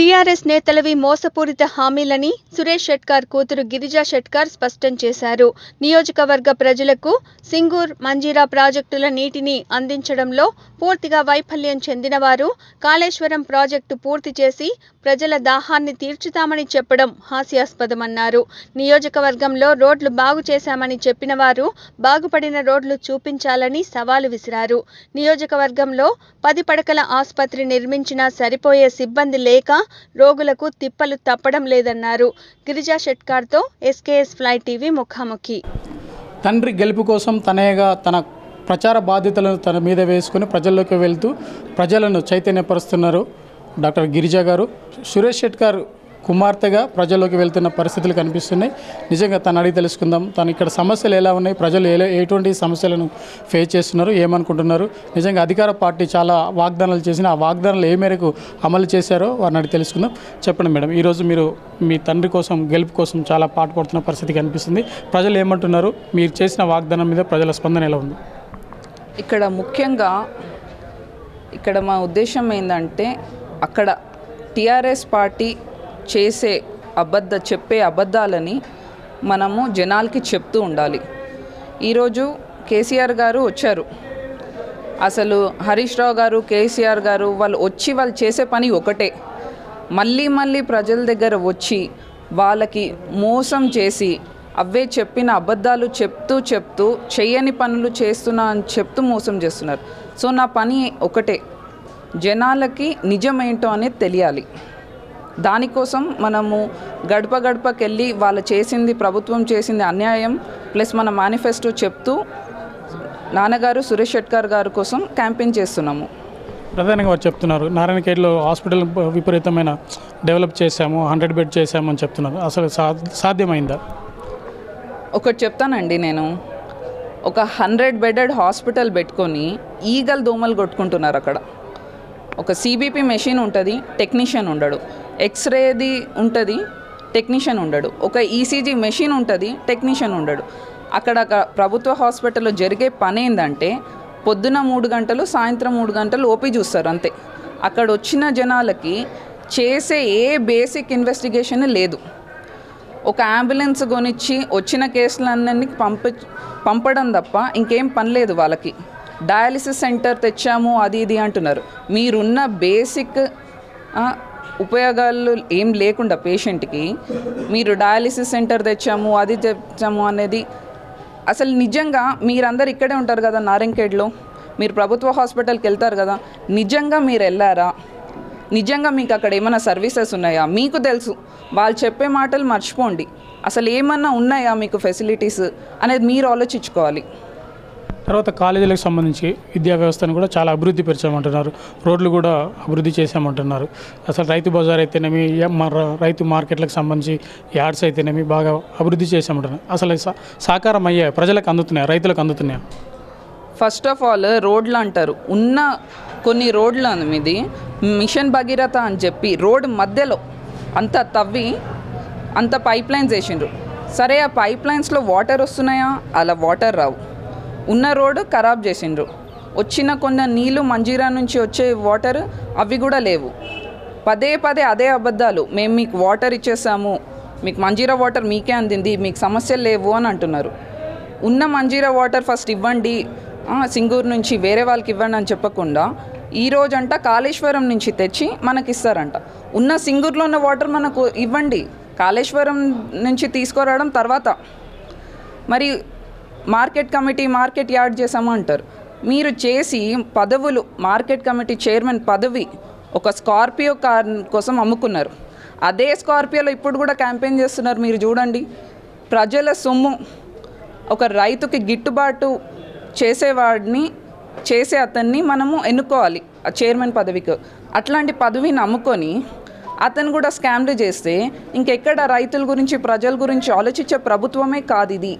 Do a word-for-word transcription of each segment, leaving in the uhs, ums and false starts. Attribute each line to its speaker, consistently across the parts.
Speaker 1: TRS నేతలవి మోసపూరిత హామీలని సురేష్ షెట్కార్ కూతురు గిరిజా షెట్కార్ స్పష్టం చేశారు. నియోజకవర్గ ప్రజలకు సింగూర్ మంజీరా ప్రాజెక్టుల నీటిని అందించడంలో పూర్తిగా వైఫల్యం చెందినవారు కాళేశ్వరం ప్రాజెక్టు పూర్తి చేసి ప్రజల దాహాన్ని తీర్చుతామని చెప్పడం హాస్యాస్పదమన్నారు. నియోజకవర్గంలో రోడ్లు బాగు చేశామని చెప్పిన వారు బాగుపడిన రోడ్లు చూపించాలని సవాలు విసిరారు. నియోజకవర్గంలో పది పడకల ఆసుపత్రి నిర్మించినా సరిపోయే సిబ్బంది లేక రోగులకు తిప్పలు తప్పడం లేదన్నారు. గిరిజా షెట్కార్తో ఎస్కేఎస్ ఫ్లై టీవీ ముఖాముఖి.
Speaker 2: తండ్రి గెలుపు కోసం తనయగా తన ప్రచార బాధ్యతలను తన మీద వేసుకుని ప్రజల్లోకి వెళ్తూ ప్రజలను చైతన్యపరుస్తున్నారు డాక్టర్ గిరిజా గారు. సురేష్ షెట్కార్ కుమార్తెగా ప్రజల్లోకి వెళ్తున్న పరిస్థితులు కనిపిస్తున్నాయి. నిజంగా తను అడిగి తెలుసుకుందాం, తను ఇక్కడ సమస్యలు ఎలా ఉన్నాయి, ప్రజలు ఏ ఎటువంటి సమస్యలను ఫేస్ చేస్తున్నారు, ఏమనుకుంటున్నారు, నిజంగా అధికార పార్టీ చాలా వాగ్దానాలు చేసిన ఆ వాగ్దానాలు ఏ మేరకు అమలు చేశారో వారిని అడిగి తెలుసుకుందాం. చెప్పండి మేడం, ఈరోజు మీరు మీ తండ్రి కోసం గెలుపు కోసం చాలా పాటుపడుతున్న పరిస్థితి కనిపిస్తుంది. ప్రజలు ఏమంటున్నారు, మీరు చేసిన వాగ్దానం మీద ప్రజల స్పందన ఎలా ఉంది?
Speaker 3: ఇక్కడ ముఖ్యంగా ఇక్కడ మా ఉద్దేశం ఏంటంటే అక్కడ టీఆర్ఎస్ పార్టీ చేసే అబద్ధ చెప్పే అబద్ధాలని మనము జనాలకి చెప్తూ ఉండాలి. ఈరోజు కేసీఆర్ గారు వచ్చారు, అసలు హరీష్ రావు గారు కేసీఆర్ గారు వాళ్ళు వచ్చి వాళ్ళు చేసే పని ఒకటే, మళ్ళీ మళ్ళీ ప్రజల దగ్గర వచ్చి వాళ్ళకి మోసం చేసి అవే చెప్పిన అబద్ధాలు చెప్తూ చెప్తూ చేయని పనులు చేస్తున్నా అని చెప్తూ మోసం చేస్తున్నారు. సో నా పని ఒకటే, జనాలకి నిజమేంటో అనేది తెలియాలి. దానికోసం మనము గడప గడపకి వెళ్ళి వాళ్ళు చేసింది, ప్రభుత్వం చేసింది అన్యాయం ప్లస్ మన మేనిఫెస్టో చెప్తూ నాన్నగారు సురేష్ షెట్కార్ గారి కోసం క్యాంపెయిన్ చేస్తున్నాము.
Speaker 2: ప్రధానంగా వారు చెప్తున్నారు నారాయణఖేడ్లో హాస్పిటల్ విపరీతమైన డెవలప్ చేశాము, హండ్రెడ్ బెడ్ చేశాము అని చెప్తున్నారు. అసలు సాధ్యమైందా?
Speaker 3: ఒకటి చెప్తానండి, నేను ఒక హండ్రెడ్ బెడెడ్ హాస్పిటల్ పెట్టుకొని ఈగలు దోమలు కొట్టుకుంటున్నారు. అక్కడ ఒక సిబిపి మెషిన్ ఉంటుంది, టెక్నీషియన్ ఉండడు. ఎక్స్రేది ఉంటుంది, టెక్నీషియన్ ఉండడు. ఒక ఈసీజీ మెషిన్ ఉంటుంది, టెక్నీషియన్ ఉండడు. అక్కడ ప్రభుత్వ హాస్పిటల్లో జరిగే పని ఏంటంటే పొద్దున మూడు గంటలు సాయంత్రం మూడు గంటలు ఓపీ చూస్తారు అంతే. అక్కడ వచ్చిన జనాలకి చేసే ఏ బేసిక్ ఇన్వెస్టిగేషన్ లేదు. ఒక అంబులెన్స్ కొనిచ్చి వచ్చిన కేసులన్నీ పంపి పంపడం తప్ప ఇంకేం పని లేదు వాళ్ళకి. డయాలిసిస్ సెంటర్ తెచ్చాము అది ఇది అంటున్నారు. మీరున్న బేసిక్ ఉపయోగాలు ఏం లేకుండా పేషెంట్కి మీరు డయాలిసిస్ సెంటర్ తెచ్చాము అది తెచ్చాము అనేది అసలు నిజంగా మీరందరూ ఇక్కడే ఉంటారు కదా నారాయణఖేడ్లో, మీరు ప్రభుత్వ హాస్పిటల్కి వెళ్తారు కదా, నిజంగా మీరు వెళ్ళారా? నిజంగా మీకు అక్కడ ఏమైనా సర్వీసెస్ ఉన్నాయా? మీకు తెలుసు, వాళ్ళు చెప్పే మాటలు మర్చిపోండి. అసలు ఏమన్నా ఉన్నాయా మీకు ఫెసిలిటీస్ అనేది మీరు ఆలోచించుకోవాలి.
Speaker 2: తర్వాత కాలేజీలకు సంబంధించి విద్యా వ్యవస్థను కూడా చాలా అభివృద్ధి పెంచామంటున్నారు, రోడ్లు కూడా అభివృద్ధి చేసామంటున్నారు. అసలు రైతు బజార్ అయితేనేమి, రైతు మార్కెట్లకు సంబంధించి యార్డ్స్ అయితేనేమి బాగా అభివృద్ధి చేసామంటున్నారు. అసలు సాకారం అయ్యాయి, ప్రజలకు అందుతున్నాయి, రైతులకు అందుతున్నాయి?
Speaker 3: ఫస్ట్ ఆఫ్ ఆల్ రోడ్లు అంటారు, ఉన్న కొన్ని రోడ్లు అనేది మిషన్ భగీరథ అని చెప్పి రోడ్ మధ్యలో అంత తవ్వి అంత పైప్ లైన్స్ వేసిండ్రు. సరే, ఆ పైప్ లైన్స్లో వాటర్ వస్తున్నాయా? అలా వాటర్ రావు. ఉన్న రోడ్డు ఖరాబ్ చేసిండ్రు. వచ్చిన కొన్ని నీళ్ళు మంజీరా నుంచి వచ్చే వాటర్ అవి కూడా లేవు. పదే పదే అదే అబద్ధాలు, మేము మీకు వాటర్ ఇచ్చేసాము, మీకు మంజీరా వాటర్ మీకే అందింది, మీకు సమస్యలు లేవు అని అంటున్నారు. ఉన్న మంజీరా వాటర్ ఫస్ట్ ఇవ్వండి, సింగూరు నుంచి వేరే వాళ్ళకి ఇవ్వండి అని చెప్పకుండా ఈరోజంట కాళేశ్వరం నుంచి తెచ్చి మనకి ఇస్తారంట. ఉన్న సింగూరులో ఉన్న వాటర్ మనకు ఇవ్వండి, కాళేశ్వరం నుంచి తీసుకురావడం తర్వాత. మరి మార్కెట్ కమిటీ మార్కెట్ యార్డ్ చేసాము అంటారు. మీరు చేసి పదవులు, మార్కెట్ కమిటీ చైర్మన్ పదవి ఒక స్కార్పియో కార్ కోసం అమ్ముకున్నారు. అదే స్కార్పియోలో ఇప్పుడు కూడా క్యాంపెయిన్ చేస్తున్నారు. మీరు చూడండి, ప్రజల సొమ్ము ఒక రైతుకి గిట్టుబాటు చేసేవాడిని చేసే అతన్ని మనము ఎన్నుకోవాలి ఆ చైర్మన్ పదవికి. అట్లాంటి పదవిని అమ్ముకొని అతను కూడా స్కామ్లు చేస్తే ఇంకెక్కడ రైతుల గురించి ప్రజల గురించి ఆలోచించే ప్రభుత్వమే కాదు ఇది.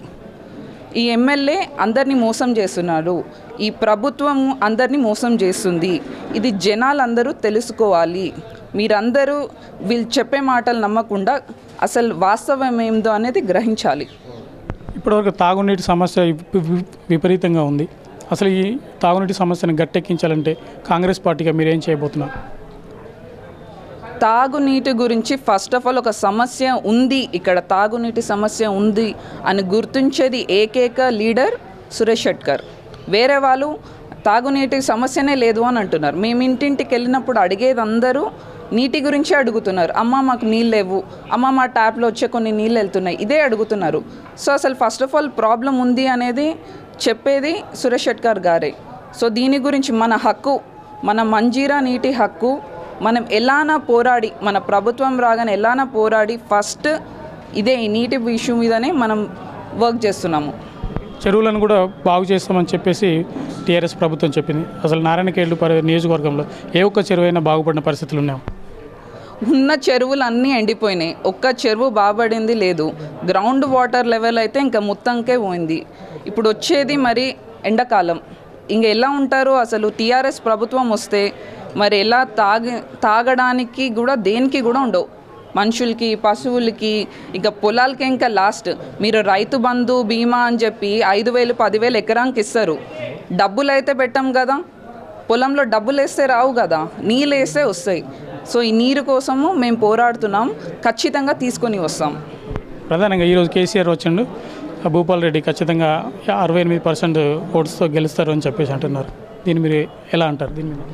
Speaker 3: ఈ ఎమ్మెల్యే అందరినీ మోసం చేస్తున్నారు, ఈ ప్రభుత్వం అందరినీ మోసం చేస్తుంది. ఇది జనాలందరూ తెలుసుకోవాలి. మీరందరూ వీళ్ళు చెప్పే మాటలు నమ్మకుండా అసలు వాస్తవం ఏందో అనేది గ్రహించాలి.
Speaker 2: ఇప్పటివరకు తాగునీటి సమస్య విపరీతంగా ఉంది. అసలు ఈ తాగునీటి సమస్యను గట్టెక్కించాలంటే కాంగ్రెస్ పార్టీగా మీరు ఏం చేయబోతున్నారు?
Speaker 3: తాగునీటి గురించి ఫస్ట్ ఆఫ్ ఆల్ ఒక సమస్య ఉంది, ఇక్కడ తాగునీటి సమస్య ఉంది అని గుర్తించేది ఏకైక లీడర్ సురేష్ షెట్కర్. వేరే వాళ్ళు తాగునీటి సమస్యనే లేదు అని అంటున్నారు. మేము ఇంటింటికి వెళ్ళినప్పుడు అడిగేది అందరూ నీటి గురించే అడుగుతున్నారు. అమ్మ మాకు నీళ్ళు లేవు, అమ్మ మా ట్యాప్లో వచ్చే కొన్ని నీళ్ళు వెళ్తున్నాయి, ఇదే అడుగుతున్నారు. సో అసలు ఫస్ట్ ఆఫ్ ఆల్ ప్రాబ్లం ఉంది అనేది చెప్పేది సురేష్ షెట్కర్ గారే. సో దీని గురించి మన హక్కు, మన మంజీరా నీటి హక్కు మనం ఎలానా పోరాడి, మన ప్రభుత్వం రాగానే ఎలానా పోరాడి ఫస్ట్ ఇదే ఈ నీటి ఇష్యూ మీదనే మనం వర్క్ చేస్తున్నాము.
Speaker 2: చెరువులను కూడా బాగు చేస్తామని చెప్పేసి టీఆర్ఎస్ ప్రభుత్వం చెప్పింది. అసలు నారాయణఖేడ్ నియోజకవర్గంలో ఏ ఒక్క చెరువు అయినా బాగుపడిన పరిస్థితులు ఉన్నాయి?
Speaker 3: ఉన్న చెరువులు అన్నీ ఎండిపోయినాయి, ఒక్క చెరువు బాగుపడింది లేదు. గ్రౌండ్ వాటర్ లెవెల్ అయితే ఇంకా మొత్తంకే పోయింది. ఇప్పుడు వచ్చేది మరి ఎండాకాలం, ఇంక ఎలా ఉంటారో అసలు. టీఆర్ఎస్ ప్రభుత్వం వస్తే మరి ఎలా తాగి తాగడానికి కూడా దేనికి కూడా ఉండవు, మనుషులకి పశువులకి ఇక పొలాలకి. ఇంకా లాస్ట్ మీరు రైతు బంధు బీమా అని చెప్పి ఐదు వేలు పదివేలు ఎకరానికి ఇస్తారు, డబ్బులు అయితే పెట్టాం కదా, పొలంలో డబ్బులు వేస్తే రావు కదా, నీళ్ళు వేస్తే వస్తాయి. సో ఈ నీరు కోసము మేము పోరాడుతున్నాం, ఖచ్చితంగా తీసుకొని వస్తాం.
Speaker 2: ప్రధానంగా ఈరోజు కేసీఆర్ వచ్చిండు, భూపాల్ రెడ్డి ఖచ్చితంగా అరవై ఎనిమిది పర్సెంట్ ఓట్స్తో గెలుస్తారు అని చెప్పేసి అంటున్నారు. దీన్ని మీరు ఎలా అంటారు? దీని మీద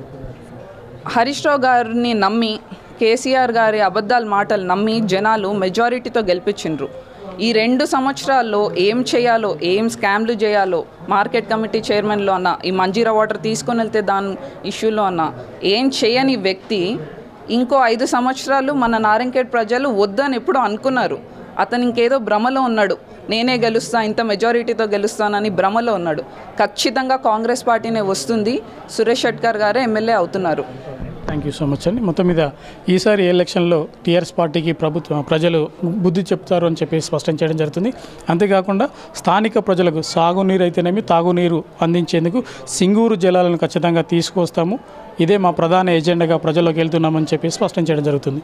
Speaker 3: హరీష్ రావు గారిని నమ్మి, కేసీఆర్ గారి అబద్ధాల మాటలు నమ్మి జనాలు మెజారిటీతో గెలిపించిండ్రు. ఈ రెండు సంవత్సరాల్లో ఏం చేయాలో, ఏం స్కామ్లు చేయాలో, మార్కెట్ కమిటీ చైర్మన్లో అన్న, ఈ మంజీరా వాటర్ తీసుకొని వెళ్తే దాని ఇష్యూలో అన్న, ఏం చేయని వ్యక్తి ఇంకో ఐదు సంవత్సరాలు మన నారాయణఖేడ్ ప్రజలు వద్దని ఎప్పుడో అనుకున్నారు. అతను ఇంకేదో భ్రమలో ఉన్నాడు, నేనే గెలుస్తా, ఇంత మెజారిటీతో గెలుస్తానని భ్రమలో ఉన్నాడు. ఖచ్చితంగా కాంగ్రెస్ పార్టీనే వస్తుంది, సురేష్ షెట్కర్ గారే ఎమ్మెల్యే అవుతున్నారు.
Speaker 2: థ్యాంక్ యూ సో మచ్ అండి. మొత్తం మీద ఈసారి ఎలక్షన్లో టీఆర్ఎస్ పార్టీకి ప్రభుత్వం ప్రజలు బుద్ధి చెప్తారు అని చెప్పి స్పష్టం చేయడం జరుగుతుంది. అంతేకాకుండా స్థానిక ప్రజలకు సాగునీరు అయితేనేమి తాగునీరు అందించేందుకు సింగూరు జలాలను ఖచ్చితంగా తీసుకొస్తాము, ఇదే మా ప్రధాన ఎజెండాగా ప్రజల్లోకి వెళ్తున్నామని చెప్పి స్పష్టం చేయడం జరుగుతుంది.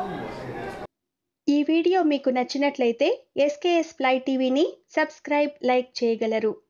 Speaker 1: ఈ వీడియో మీకు నచ్చినట్లయితే ఎస్కేఎస్ ఫ్లై టీవీని సబ్స్క్రైబ్, లైక్ చేయగలరు.